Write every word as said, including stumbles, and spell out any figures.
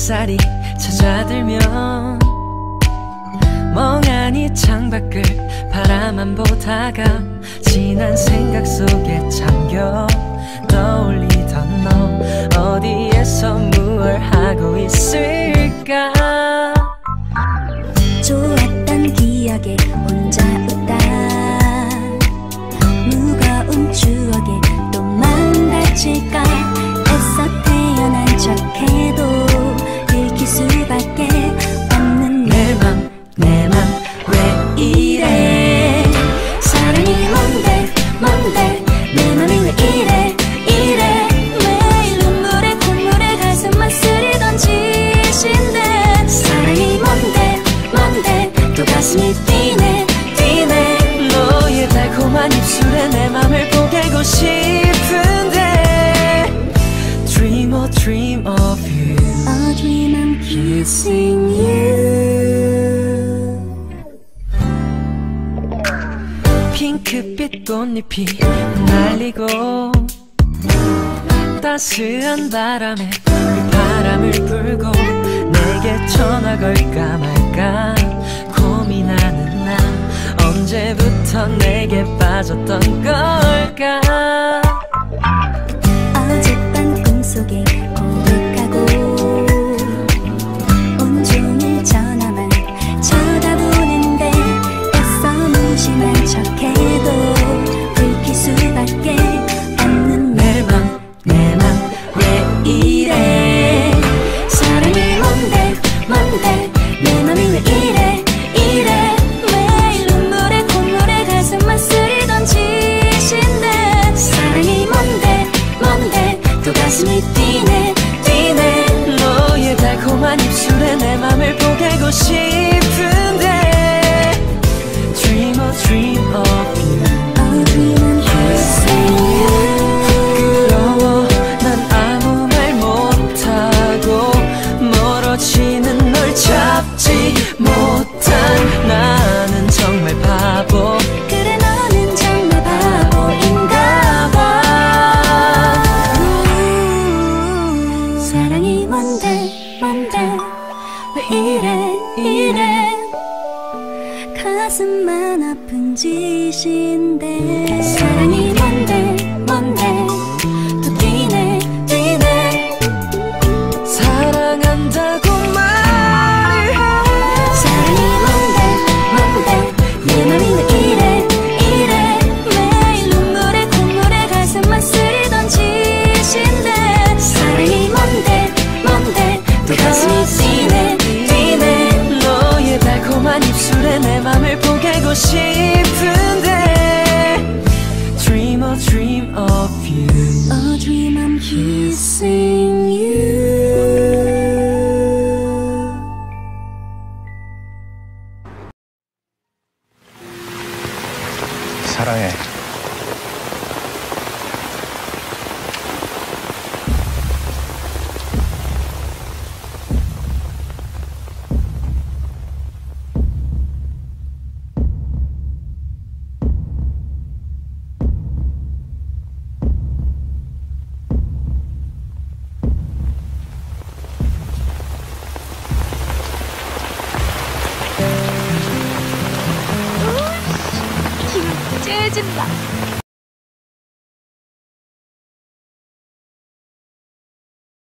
햇살이 찾아들면 멍하니 창밖을 바라만 보다가 지난 생각 속에 잠겨 떠올리던 너 어디에서 무얼 하고 있을까. 좋았던 기억에 혼자 웃다 무거운 추억에 또 망가질까. 애써 태어난 척해도 들킬 수밖에 없는 내 맘 내 맘 왜 이래. 사랑이 뭔데 뭔데 내 맘이 왜 이래 이래. 매일 눈물에 콧물에 가슴만 쓰리던 짓인데 사랑이 뭔데 뭔데 또 가슴이 뛰네 뛰네. 너의 달콤한 입술에 내 맘을 포개고 싶은데 Dream or dream of you. A dream I'm kissing you. 핑크빛 꽃잎이 날리고 따스한 바람에 그 바람을 불고 내게 전화 걸까 말까 고민하는 나 언제부터 내게 빠졌던 걸까. 어젯밤 꿈속에 고백하고 온종일 전화만 쳐다보는데 애써 무심한 척해도 들킬 수밖에 없는 내 맘 내 맘 왜 이래. 사랑이 뭔데 뭔데 내 맘이 왜 이래 이래. 매일 눈물에 콧물에 가슴만 쓰리던 짓인데 사랑이 뭔데 뭔데 또 가슴이 뛰네 뛰네. 너의 달콤한 입술에 내 맘을 포개고 싶은데 Dream or dream of you. A dream I'm kissing you. 부끄러워 난 아무 말 못하고 멀어지는 널 잡지 못한 나는 정말 바보. 그래 너는 정말 바보인가 봐. 음, 사랑이 뭔데 뭔데 왜 이래 이래. 가슴만 아픈 짓인데 사랑이 뭔데 뭔데 또 뛰네 뛰네. 사랑한다고 말을 해. 사랑이 뭔데 뭔데 내 맘이 왜 이래 이래. 매일 눈물에 콧물에 가슴만 쓰리던 짓인데 사랑이 뭔데 뭔데 또 가슴이 뛰네 뛰네. 너의 달콤한 입술에 내 맘을 포개고 싶은데 Dream or dream of you. A dream I'm kissing you. 사랑해. 기분 째진다.